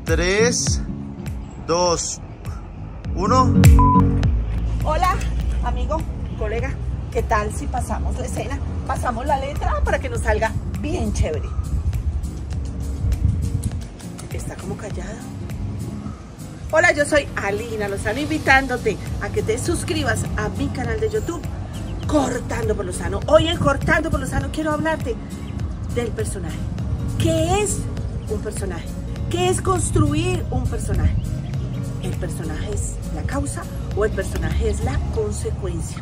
3, 2, 1. Hola, amigo, colega, ¿qué tal si pasamos la escena? Pasamos la letra para que nos salga bien chévere. Está como callado. Hola, yo soy Alina Lozano, invitándote a que te suscribas a mi canal de YouTube, Cortando por Lozano. Hoy en Cortando por Lozano quiero hablarte del personaje. ¿Qué es un personaje? ¿Qué es construir un personaje? ¿El personaje es la causa o el personaje es la consecuencia?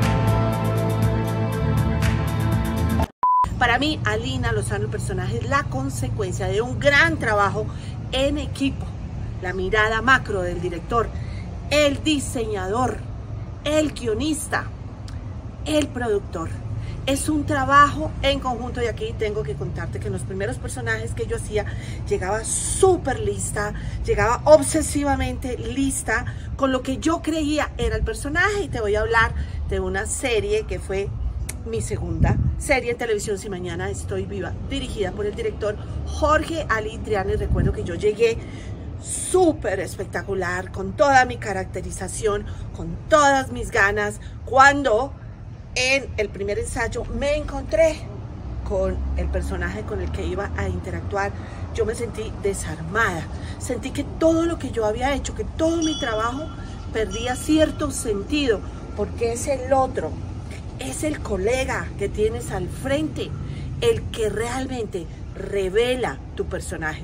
Para mí, Alina Lozano, el personaje es la consecuencia de un gran trabajo en equipo. La mirada macro del director, el diseñador, el guionista, el productor. Es un trabajo en conjunto, y aquí tengo que contarte que en los primeros personajes que yo hacía llegaba súper lista, llegaba obsesivamente lista con lo que yo creía era el personaje. Y te voy a hablar de una serie que fue mi segunda serie en televisión, Si Mañana Estoy Viva, dirigida por el director Jorge Ali Triana. Y recuerdo que yo llegué súper espectacular, con toda mi caracterización, con todas mis ganas, cuando en el primer ensayo me encontré con el personaje con el que iba a interactuar. Yo me sentí desarmada, sentí que todo lo que yo había hecho, que todo mi trabajo perdía cierto sentido, porque es el otro, es el colega que tienes al frente el que realmente revela tu personaje.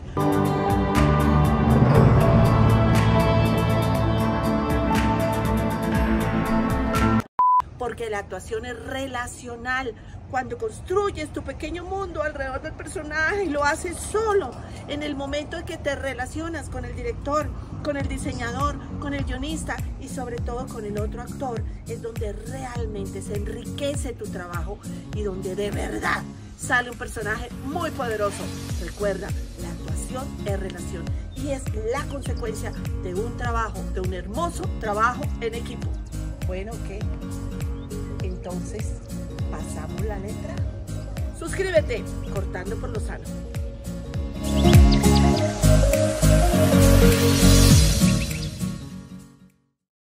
Porque la actuación es relacional. Cuando construyes tu pequeño mundo alrededor del personaje y lo haces solo, en el momento en que te relacionas con el director, con el diseñador, con el guionista y sobre todo con el otro actor, es donde realmente se enriquece tu trabajo y donde de verdad sale un personaje muy poderoso. Recuerda, la actuación es relación y es la consecuencia de un trabajo, de un hermoso trabajo en equipo. Bueno, ¿qué? Entonces, pasamos la letra. Suscríbete, Cortando por Lozano.